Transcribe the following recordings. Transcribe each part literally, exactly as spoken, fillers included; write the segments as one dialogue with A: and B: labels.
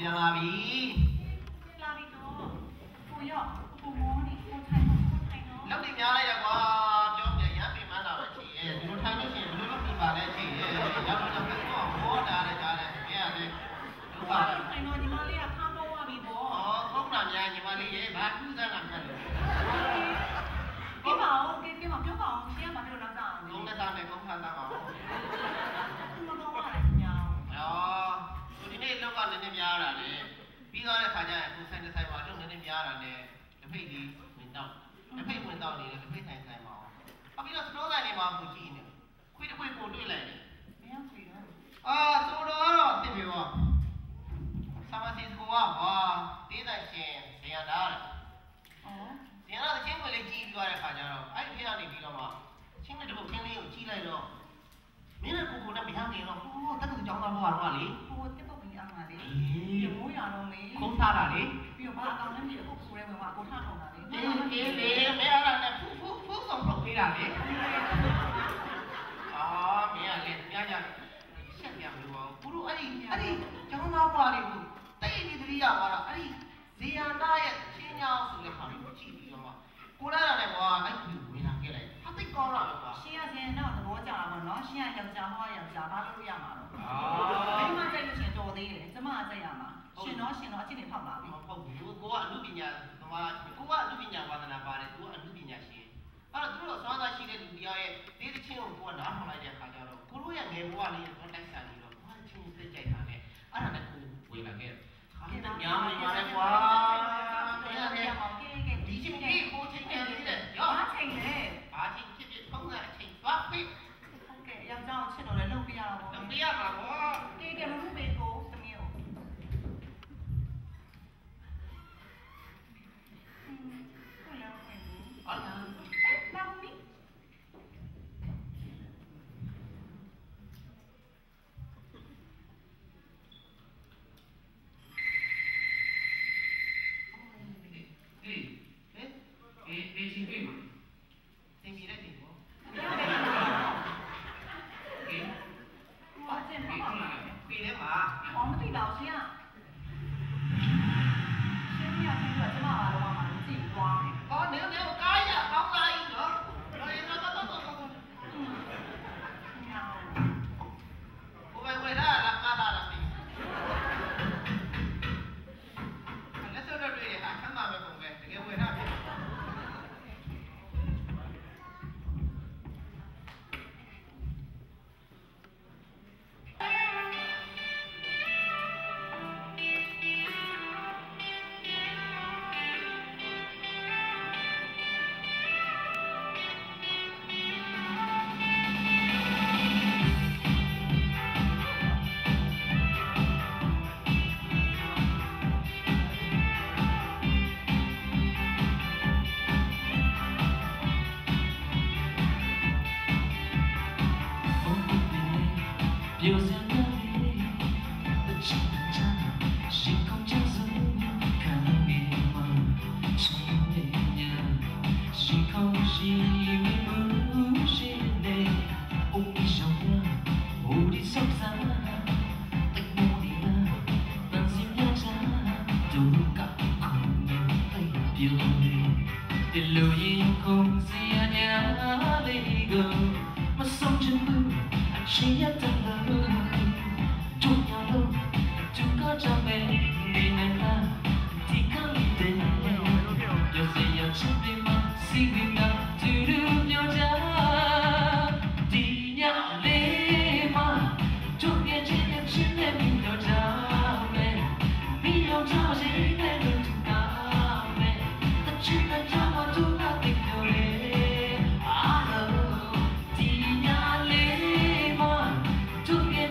A: ပြန်လာပြီ
B: လာပြီတော့ကိုရောကိုမောနေကိုထိုင်တော့ကိုထိုင်တော့
A: လောက်တင်များလိုက်ရကွာပြောပြရမ်းပြင်မှန်းလာပဲချီရဲ့ဒီလိုထိုင်လို့ရှိရင်ဘယ်လိုလုပ်ပြပါလဲချီရဲ့ရောက်တော့တော့ဘောတာလည်းကြားတယ်မင်းကလည်းဒုက္ခပဲ
B: ထိုင်တော့ညီမလေးကထားတော့သွားပြီပေါ့
A: ဩကောင်းတာများညီမလေးရဲ့ဘာထူးဆန်းတာများလဲ
B: ပြောပါဦးကဲကဲမပြောပါဦးရှင်းမှာပြောတော့နောက်စား
A: အောင်လုံးနဲ့သားနဲ့ကောင်းခန်းသားအောင်
B: မကောင်းပါနဲ့ညောင်း
A: ဩဒီနေ့လောက်ကလည်းနည်းများတာလေပြီးသွားတဲ့ခါကျရင်ကိုဆိုင်တဲ့ဆိုင်မှာအတော့နည်းနည်းများတာနဲ့တစ်ဖိတ်လေးဝင်တော့တစ်ဖိတ်ဝင်တော့နေတယ်တစ်ဖိတ်ဆိုင်ဆိုင်မှာအောင်ပြီးတော့စတိုးဆိုင်နေမှာကိုကြည့်နေခွေးတစ်ခွေးကိုတွေ့လိုက်တယ်
B: ဘယ်ရောက်ခွေးတော့
A: အာဆိုတော့တော့သိပြီပေါ့ဆာမစီစကိုကဟာတေးတဲ့ရှင်ဇေယျတာတဲ့
B: ဩ
A: ဇေယျတာအချင်းကိုလေးကြည့်ပြီးသွားတဲ့ခါကျတော့အဲ့ဒီခေတ်ကနေပြီးတော့မှချင်းတဲ့တစ်ပုတ်ချင်းလေးကိုကြည့်လိုက်တော့မင်းနဲ့ကိုကိုနဲ့မရနေတော့ဟိုတက်တူကြောင်းသားဘွားတော့လေ
B: ဟိုတက်ပုတ်ပြီးအောင်ပါလေဒီမိုးရတော့လေ
A: ခုံးထားတာလေ
B: ပြီးတော့ဘာအကောင်နဲ့မြေအခုဆိုရဲဝင်မှာအကိုထားထောင်တာလေ
A: အေးအေးလေမင်းအဲ့ဒါနဲ့ဖူးဖူးဖူးဆောင်ထုတ်ပေးတာလေအာမင်းကလေညညဆက်ပြမလို့ပါဘူးဘူးအဲ့ဒီအဲ့ဒီကျောင်းသားဘွားလေးကိုတိတ်နေတတိယပါတော့အဲ့ဒီဇေယျနာရဲ့ချင်းညာဆိုတဲ့ခါလေးကိုကြည့်ပြီးတော့မှကိုလာရတယ်ကွာအဲ့ဒီဝင်လာခဲ့လိုက်ဟာတိတ်ကောင်းလာပဲကွာ
B: ရှင်းရစင်တော့သဘောကျတာပေါ့နော်ရှင်းရယောက်ျားဟောယောက်ျားဘာလို့ရမှာတော့
A: အာ
B: မိမကြိုက်လို့ရှင်တော်သေးတယ်ကျမကြိုက်ရမှာရှင်တော့ရှင်တော့အချင်းတွေဖောက်လာပြီ
A: မဟုတ်ဘူးကိုကအမှုပညာသမားကိုကအမှုပညာဝါသနာပါတယ်ကိုကအမှုပညာရှင်အဲ့တော့သူတို့စွမ်းသားရှိတဲ့လူတရားရဲ့ဒီတစ်ချင်းကိုကိုကနားထောင်လိုက်တဲ့အခါကျတော့ကိုတို့ရဲ့ငယ်ဘဝလေးကိုတိုက်ဆိုင်ပြီးတော့ဘာချင်းစိတ်ကြိုက်တာလဲအဲ့ဒါနဲ့ကိုဝေလာခဲ့ဟာတညာမပါနဲ့ကွာ
B: မင်းလည်းဟောကဲကဲ
A: ဒီချင်းကြီးကိုချင်းနေသေးတယ်
B: ရောဘာချိန်လဲ
A: ဘာချင်းဖြစ်ဖြစ်ထုံးတဲ့အချိန်သွားပြီ
B: ဟုတ်ကဲ့ယောက်ျားကိုချစ်တော့လည်းလုပ်ပြရတာပေါ့
A: လုပ်ပြရမှာပေါ့
B: ကဲကဲမမှုမေကိုသမီးကိုဟုတ်လားဟုတ်လားအဲ့မောင်မီ
A: အေးဟဲ့အေးအေးချင်းတွေ့မှာသင်ပြီးလိုက်တယ်ပေါ့အေး
B: ဘာကျင်ပါ့
A: ပြီးတယ်မှာ
B: အော်မသိပါဘူးရှင်ကရှင်ရပြီးတော့ကျမအားလုံးကမှကြည့်သွားမယ်
A: ။အော်နေနေကားရကောင်းလာပြီနော်။တော်ရင်တော့တော့တော့တော့။ဘယ်ဝဲလာလာကားလာလားမင်း။လက်စောတော့တွေ့ရတာဆမ်းပါပဲပုံပဲတကယ်ဝဲထားပြီ။
C: To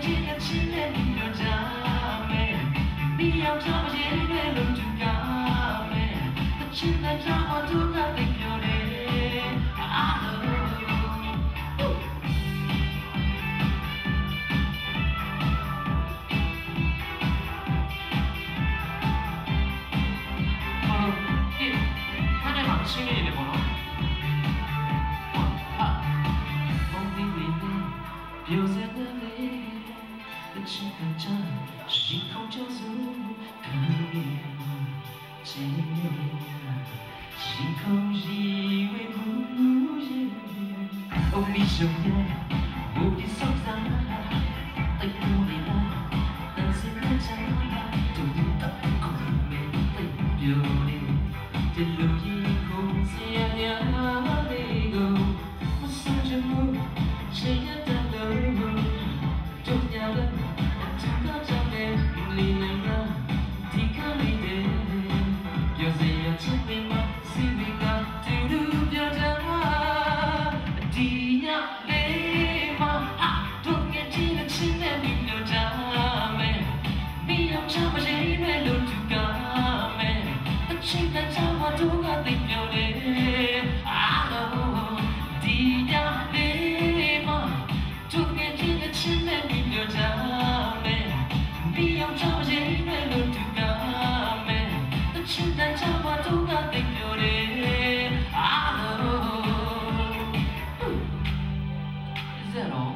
C: 情感着星空交错，可以纪念。星空以为无言，哦，你手眼，无敌送上，爱过你啦，但是不讲，都不到空没被留恋，这路一空是呀呀那个，我想着我，谁也等到，重要的，这个场面里面的，第个里的，有谁要证明吗？Is that all?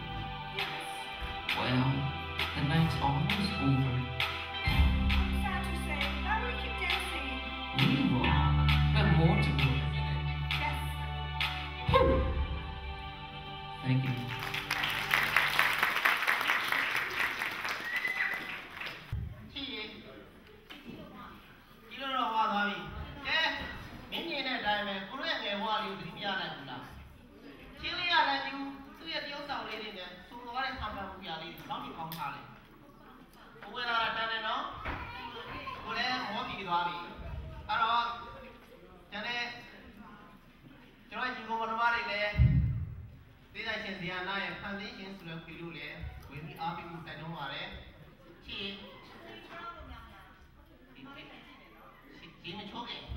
C: Well, the night's almost over.
B: I'm sad to say, I will keep dancing.
C: We will. We have more to do.
B: Yes.
C: Thank you.
A: ဒီလိုတော့ဟောသွားပြီကဲမင်းမြင်တဲ့အတိုင်းပဲကိုတို့ရဲ့ငယ်ဘဝလေးကိုသတိပြနိုင်ဘူးလားချင်းလေးကလည်းသူသူ့ရဲ့တရုပ်ဆောင်လေးတွေနဲ့စုံသွားတဲ့ဆံပန်မှုပြလေးတွေတော့ဒီကောင်းထားတယ်ဘဝလာတာတန်းတယ်နော်ကိုလည်းမောပြီးသွားပြီအဲ့တော့ကျန်တဲ့ကျွန်တော်ညီကောင်မတော်မတွေလည်းဒေသရှင်ဇီယာနာရဲ့ဖန်ဆင်းရှင်ဆိုတဲ့ခွေလို့လည်းဝင်ပြီးအားပေးမှုတိုက်တွန်းပါတယ်ချီဒီမချိုးခင်